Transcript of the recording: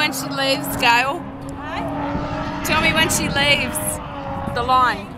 when she leaves, Gail. Tell me when she leaves the line.